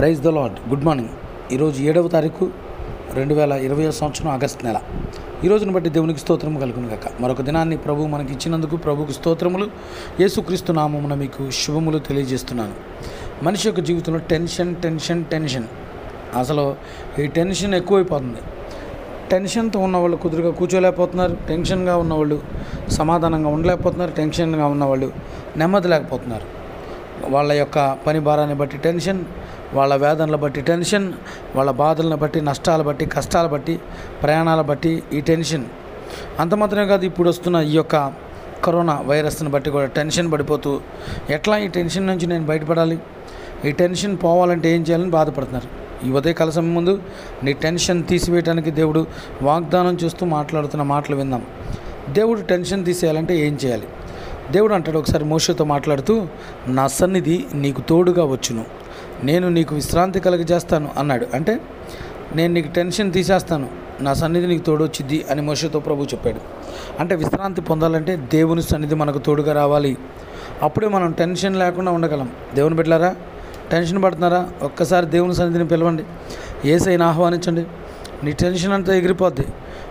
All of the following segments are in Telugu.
Praise the lord. Good morning. ఈరోజు 7వ తారీఖు 2020 సంవత్సరం ఆగస్టు నెల. ఈ రోజును బట్టి దేవునికి స్తోత్రము కలుగును గాక. మరొక దినాన్ని ప్రభు మనకి ఇచ్చినందుకు ప్రభువుకు స్తోత్రములు. యేసుక్రీస్తు నామమున మీకు శుభములు తెలియజేస్తున్నాను. మనిషి యొక్క జీవితంలో టెన్షన్ అసలు ఈ టెన్షన్ ఎక్కువైపోతుంది. టెన్షన్తో ఉన్నవాళ్ళు కుదురుగా కూర్చోలేకపోతున్నారు, టెన్షన్గా ఉన్నవాళ్ళు సమాధానంగా ఉండలేకపోతున్నారు, టెన్షన్గా ఉన్నవాళ్ళు నెమ్మది లేకపోతున్నారు. వాళ్ళ యొక్క పని భారాన్ని బట్టి టెన్షన్, వాళ్ళ వేదనలు బట్టి టెన్షన్, వాళ్ళ బాధలను బట్టి, నష్టాలు బట్టి, కష్టాలు బట్టి, ప్రయాణాల బట్టి ఈ టెన్షన్. అంత మాత్రమే కాదు, ఇప్పుడు వస్తున్న ఈ యొక్క కరోనా వైరస్ని బట్టి కూడా టెన్షన్ పడిపోతూ ఎట్లా ఈ టెన్షన్ నుంచి నేను బయటపడాలి, ఈ టెన్షన్ పోవాలంటే ఏం చేయాలని బాధపడుతున్నారు. ఈ ఉదయకాల సమయం ముందు నీ టెన్షన్ తీసివేయడానికి దేవుడు వాగ్దానం చేస్తూ మాట్లాడుతున్న మాటలు విందాం. దేవుడు టెన్షన్ తీసేయాలంటే ఏం చేయాలి? దేవుడు అంటాడు, ఒకసారి మోషేతో మాట్లాడుతూ, నా సన్నిధి నీకు తోడుగా వచ్చును, నేను నీకు విశ్రాంతి కలుగజేస్తాను అన్నాడు. అంటే నేను నీకు టెన్షన్ తీసేస్తాను, నా సన్నిధి నీకు తోడు వచ్చిద్ది అని మోషేతో ప్రభు చెప్పాడు. అంటే విశ్రాంతి పొందాలంటే దేవుని సన్నిధి మనకు తోడుగా రావాలి. అప్పుడే మనం టెన్షన్ లేకుండా ఉండగలం. దేవుని బిడ్డలారా, టెన్షన్ పడుతున్నారా? ఒక్కసారి దేవుని సన్నిధిని పిలవండి, యేసయ్యను ఆహ్వానించండి. నీ టెన్షన్ అంతా ఎగిరిపోద్ది.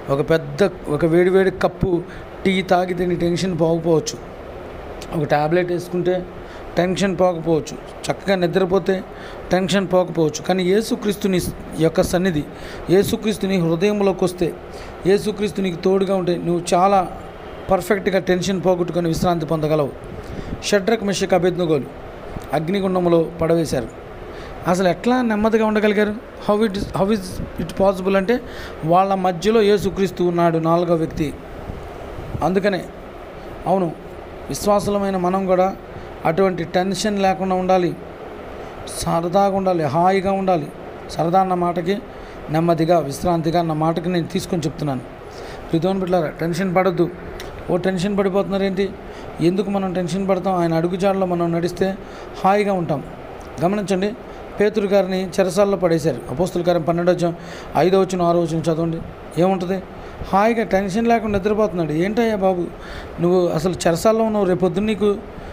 ఒక వేడి కప్పు టీ తాగితే నీ టెన్షన్ పోకపోవచ్చు, ఒక ట్యాబ్లెట్ వేసుకుంటే టెన్షన్ పోకపోవచ్చు, చక్కగా నిద్రపోతే టెన్షన్ పోకపోవచ్చు. కానీ యేసుక్రీస్తుని యొక్క సన్నిధి, యేసుక్రీస్తుని హృదయంలోకి వస్తే, యేసుక్రీస్తు నీకు తోడుగా ఉంటే నువ్వు చాలా పర్ఫెక్ట్గా టెన్షన్ పోగొట్టుకొని విశ్రాంతి పొందగలవు. షడ్రక్, మెషక్, అబేద్నెగోలు అగ్నిగుండంలో పడవేశారు. అసలు ఎట్లా నెమ్మదిగా ఉండగలిగారు? హౌ ఇస్ ఇట్ పాసిబుల్ అంటే వాళ్ళ మధ్యలో యేసుక్రీస్తు ఉన్నాడు, 4వ వ్యక్తి. అందుకనే అవును, విశ్వాసులమైన మనం కూడా అటువంటి టెన్షన్ లేకుండా ఉండాలి, సరదాగా ఉండాలి, హాయిగా ఉండాలి. సరదా అన్న మాటకి నెమ్మదిగా, విశ్రాంతిగా అన్న మాటకి నేను తీసుకొని చెప్తున్నాను. ప్రియమైన బిడ్డలారా, టెన్షన్ పడొద్దు. టెన్షన్ పడిపోతున్నారు ఏంటి? ఎందుకు మనం టెన్షన్ పడతాం? ఆయన అడుగుజాడలో మనం నడిస్తే హాయిగా ఉంటాం. గమనించండి, పేతురు గారిని చెరసాల్లో పడేశారు. అపోస్తుల కార్యం 12 5 6 చదవండి. ఏముంటుంది? హాయిగా టెన్షన్ లేకుండా నిద్రపోతున్నాడు. ఏంటయ్యా బాబు, నువ్వు అసలు చెరసాల్లో ఉన్నావు, రేపు పొద్దున్న నీకు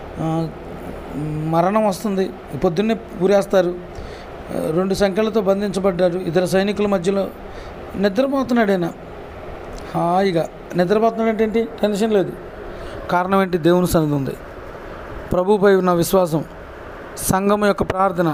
మరణం వస్తుంది, పొద్దున్నే ఊరేస్తారు, 2 సంఖ్యలతో బంధించబడ్డారు, ఇతర సైనికుల మధ్యలో నిద్రపోతున్నాడు. ఆయన హాయిగా నిద్రపోతున్నాడు. ఏంటి? టెన్షన్ లేదు. కారణం ఏంటి? దేవుని సన్నిధి ఉంది, ప్రభుపై ఉన్న విశ్వాసం, సంఘం యొక్క ప్రార్థన.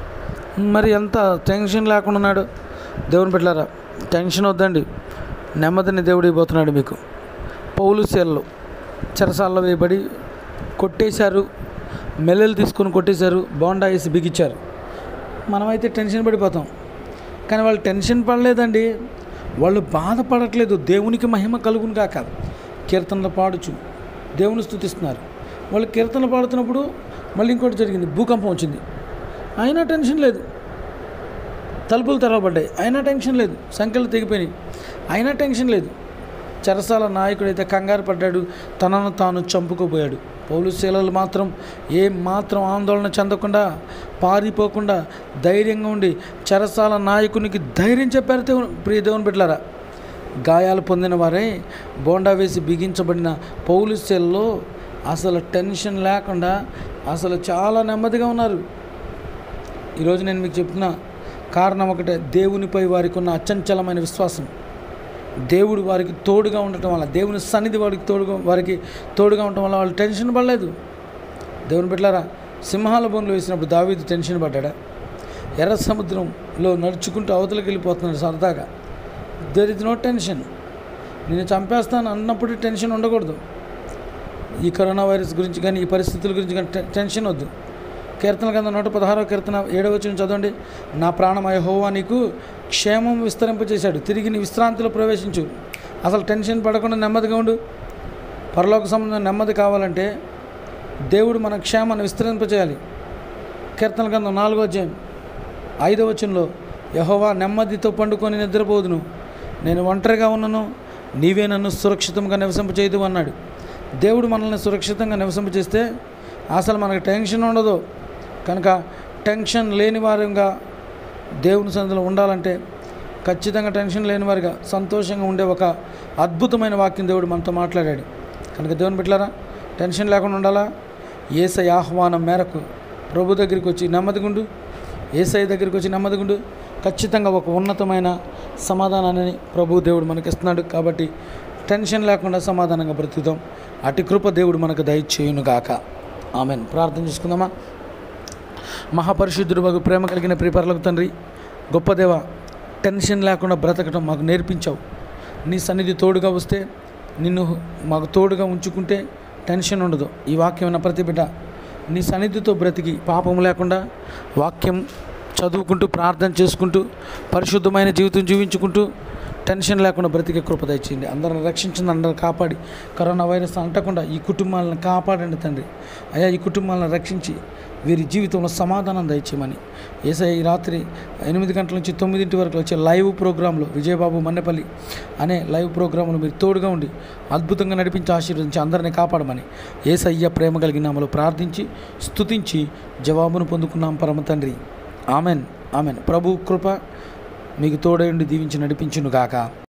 మరి ఎంత టెన్షన్ లేకుండా ఉన్నాడు? దేవుని బిడ్డలారా, టెన్షన్ వద్దండి, నెమ్మదిని దేవుడు ఇవ్వబోతున్నాడు మీకు. పౌలు శీలలు చెరసాల్లో వేయబడి కొట్టేశారు, మెల్లెలు తీసుకొని కొట్టేశారు, బోండా వేసి బిగించారు. మనమైతే టెన్షన్ పడిపోతాం. కానీ వాళ్ళు టెన్షన్ పడలేదండి, వాళ్ళు బాధపడట్లేదు. దేవునికి మహిమ కలుగును గాక. కీర్తనలు పాడుచు దేవుని స్తుతిస్తున్నారు. వాళ్ళు కీర్తనలు పాడుతున్నప్పుడు మళ్ళీ ఇంకోటి జరిగింది, భూకంపం వచ్చింది. అయినా టెన్షన్ లేదు. తలుపులు తెరవబడ్డాయి, అయినా టెన్షన్ లేదు. సంఖ్యలు తెగిపోయినాయి, అయినా టెన్షన్ లేదు. చెరసాల నాయకుడైతే కంగారు పడ్డాడు, తనను తాను చంపుకోబోయాడు. పౌలు శీలలు మాత్రం ఏమాత్రం ఆందోళన చెందకుండా, పారిపోకుండా ధైర్యంగా ఉండి చెరసాల నాయకునికి ధైర్యం చెప్పారు. ప్రియ దేవుని బిడ్డలారా, గాయాలు పొందిన వారే బోండా వేసి బిగించబడిన పౌలు శీలలో అసలు టెన్షన్ లేకుండా అసలు చాలా నెమ్మదిగా ఉన్నారు. ఈరోజు నేను మీకు చెప్తున్న కారణం ఒకటే, దేవునిపై వారికి ఉన్న అచంచలమైన విశ్వాసం. దేవుడు వారికి తోడుగా ఉండటం వల్ల, దేవుని సన్నిధి వారికి తోడుగా ఉండటం వల్ల వాళ్ళు టెన్షన్ పడలేదు. దేవుని బిడ్డలారా, సింహాల బోన్లో వేసినప్పుడు దావీదు టెన్షన్ పడ్డాడా? ఎర్ర సముద్రంలో నడుచుకుంటూ అవతలకి వెళ్ళిపోతున్నాడు సరదాగా. There is no tension. నేను చంపేస్తాను అన్నప్పుడు టెన్షన్ ఉండకూడదు. ఈ కరోనా వైరస్ గురించి కానీ, ఈ పరిస్థితుల గురించి కానీ టెన్షన్ వద్దు. కీర్తన గ్రంథం 116వ కీర్తన 7వ వచనం చదవండి. నా ప్రాణమయ యెహోవా నీకు క్షేమం విస్తరింపచేశాడు, తిరిగి నీ విశ్రాంతిలో ప్రవేశించు. అసలు టెన్షన్ పడకుండా నెమ్మదిగా ఉండు. పరలోక సంబంధం నెమ్మది కావాలంటే దేవుడు మన క్షేమాన్ని విస్తరింపచేయాలి. కీర్తన గ్రంథం 4వ అధ్యాయం 5వ వచనంలో, యెహోవా నెమ్మదితో పండుకొని నిద్రపోదును, నేను ఒంటరిగా ఉన్నను, నీవే నన్ను సురక్షితంగా నివసింపచేయదు అన్నాడు. దేవుడు మనల్ని సురక్షితంగా నివసింపచేస్తే అసలు మనకు టెన్షన్ ఉండదు. కనుక టెన్షన్ లేని వారిగా దేవుని సన్నిధిలో ఉండాలంటే ఖచ్చితంగా టెన్షన్ లేని వారిగా సంతోషంగా ఉండే ఒక అద్భుతమైన వాక్యం దేవుడు మనతో మాట్లాడాడు. కనుక దేవుని బిడ్డలారా, టెన్షన్ లేకుండా ఉండాలా? యేసయ్య ఆహ్వానం మేరకు ప్రభు దగ్గరికి వచ్చి నెమ్మదిగా ఉండు. యేసయ్య దగ్గరికి వచ్చి నెమ్మదిగుండు, ఖచ్చితంగా ఒక ఉన్నతమైన సమాధానాన్ని ప్రభు దేవుడు మనకిస్తున్నాడు. కాబట్టి టెన్షన్ లేకుండా సమాధానంగా బ్రతుకుతాం. అటు కృప దేవుడు మనకు దయచేయునుగాక. ఆమెన్. ప్రార్థన చేసుకుందామా. మహాపరిశుద్ధుడు మాకు ప్రేమ కలిగిన ప్రియపరలకు తండ్రి, గొప్ప దేవ, టెన్షన్ లేకుండా బ్రతకటం మాకు నేర్పించావు. నీ సన్నిధి తోడుగా వస్తే, నిన్ను మాకు తోడుగా ఉంచుకుంటే టెన్షన్ ఉండదు. ఈ వాక్యం ఉన్న ప్రతి బిడ్డ నీ సన్నిధితో బ్రతికి పాపం లేకుండా వాక్యం చదువుకుంటూ ప్రార్థన చేసుకుంటూ పరిశుద్ధమైన జీవితం జీవించుకుంటూ టెన్షన్ లేకుండా బ్రతికే కృప దయచేయండి. అందరిని రక్షించండి, అందరిని కాపాడి కరోనా వైరస్ అంటకుండా ఈ కుటుంబాలను కాపాడండి తండ్రి. అయ్యా, ఈ కుటుంబాలను రక్షించి వీరి జీవితంలో సమాధానం దయచేయమని యేసయ్య ఈ రాత్రి 8 గంటల నుంచి 9 వరకు వచ్చే లైవ్ ప్రోగ్రాంలో విజయబాబు మన్నెపల్లి అనే లైవ్ ప్రోగ్రాంలో మీరు తోడుగా ఉండి అద్భుతంగా నడిపించి ఆశీర్వదించి అందరినీ కాపాడమని యేసయ్య ప్రేమ కలిగిన నామములో ప్రార్థించి స్తుతించి జవాబును పొందుకున్నాం పరమ తండ్రి. Amen, amen. ప్రభు కృప మీకు తోడై ఉండి దీవించి నడిపించును గాక.